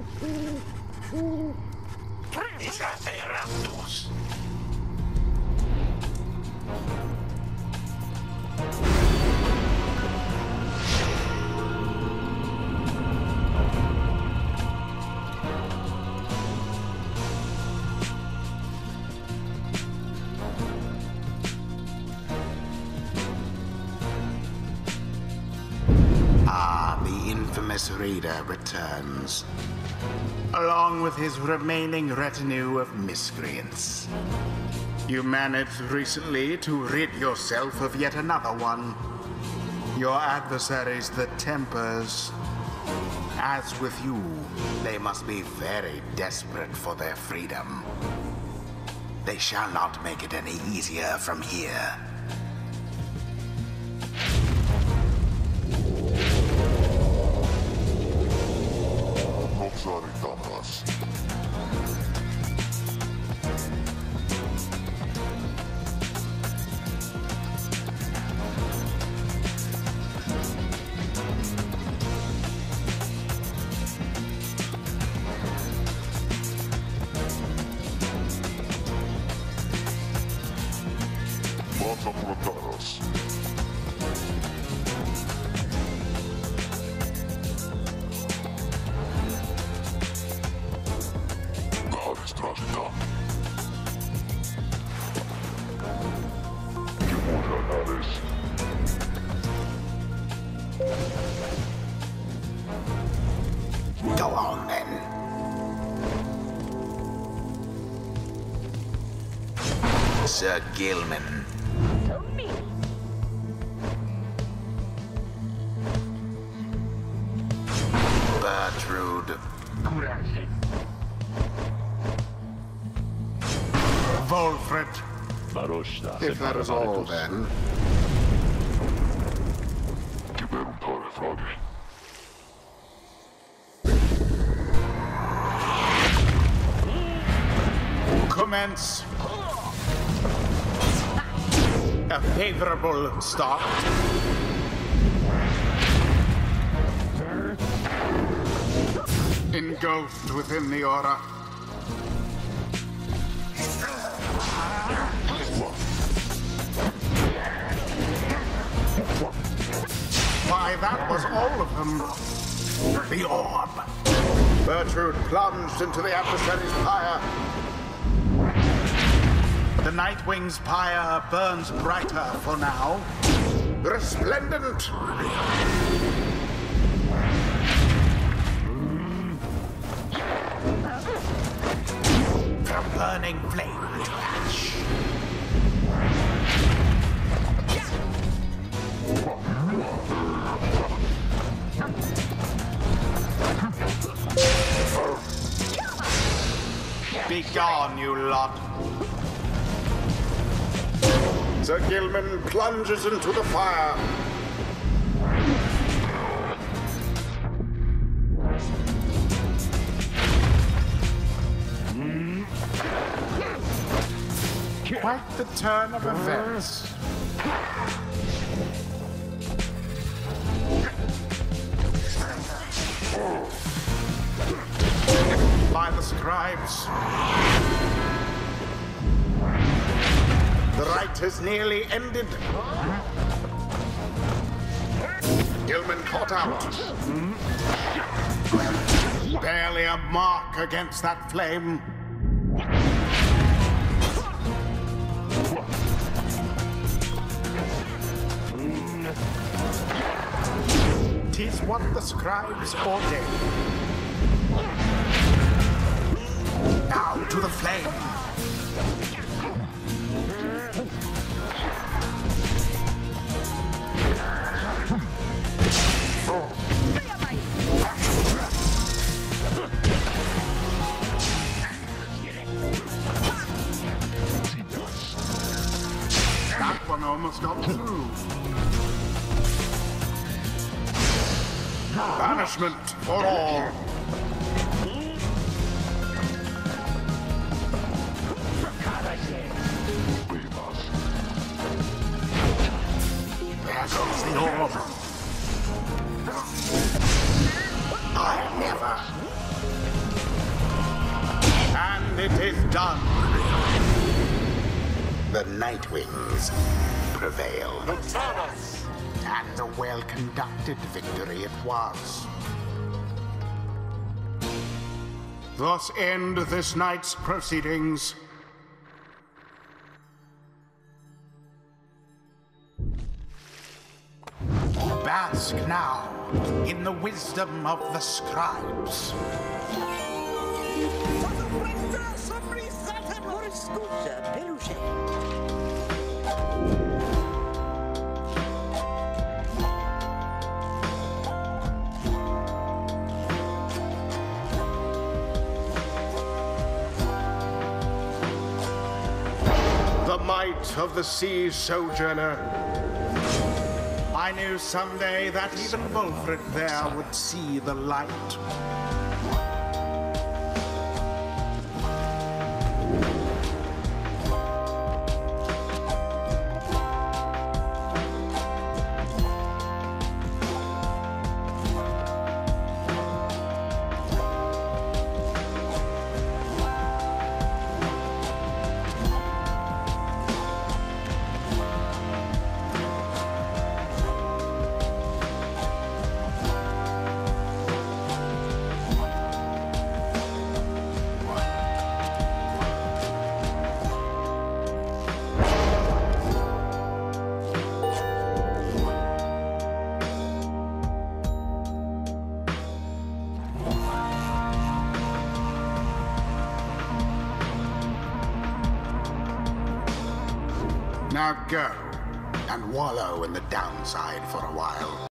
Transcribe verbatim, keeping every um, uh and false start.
Raptus. Ah, the infamous Raider returns, along with his remaining retinue of miscreants. You managed recently to rid yourself of yet another one. Your adversaries, the Tempers. As with you, they must be very desperate for their freedom. They shall not make it any easier from here. Go on, then. Sir Gilman. Bertrude. Volfred. If that is all, then. Commence. A favorable start. Engulfed within the aura. Why, that was all of them. The orb. Bertrude plunged into the adversary's pyre. The Nightwing's pyre burns brighter for now. Resplendent. From burning flame to ash. Be gone, you lot. Sir Gilman plunges into the fire. Quite the turn of events. By the scribes. The rite is nearly ended. Gilman caught out. Barely a mark against that flame. 'Tis what the scribes ordain. Now to the flame. That one almost got through. Banishment for all. There goes the orb. I'll never done, Krill. The Nightwings prevailed. And a well-conducted victory it was. Thus end this night's proceedings. Bask now in the wisdom of the scribes. The might of the sea sojourner. I knew someday that even Wolfred there would see the light. Now go and wallow in the downside for a while.